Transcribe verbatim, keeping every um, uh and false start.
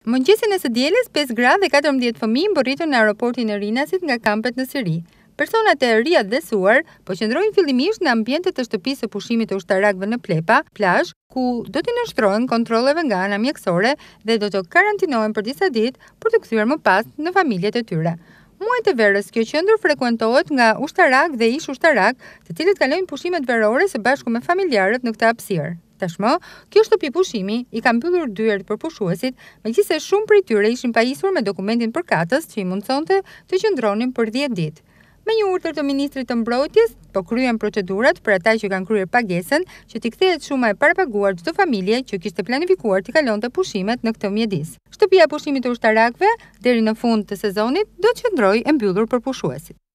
Mëngjesin e së dielës, pesë gra dhe katërmbëdhjetë fëmijë mbërritën në aeroportin e Rinasit nga kampet në Siri. Personat e riadhesuar po qëndrojnë fillimisht në ambientet të shtëpisë së pushimit të ushtarakëve në Plepa, plazh, ku do t'i nënshtrohen kontrolleve nga ana mjekësore dhe do të karantinohen për disa ditë për të kthyer më pas në familjet e tyre. Muajt e verës kjo qendër frekuentohet nga ushtarak dhe ish ushtarak, të cilët kalojnë pushimet verore së bashku me familjarët në këtë hapësirë. Tashmë, kjo shtëpi pushimi i ka mbyllur dyert për pushuesit, megjithëse shumë prej tyre ishin pajisur me dokumentin përkatës që i mundsonte të qëndronin për dhjetë ditë. Me një urdhër të ministrit të mbrojtjes, po kryen procedurat për ata që kanë kryer pagesën që t'i kthehet shuma e parapaguar çdo familje që kishte planifikuar t'i kalonte pushimet në këtë mjedis. Shtëpia e pushimit të ushtarakëve deri në fund të sezonit do të qëndrojë e mbyllur për pushuesit.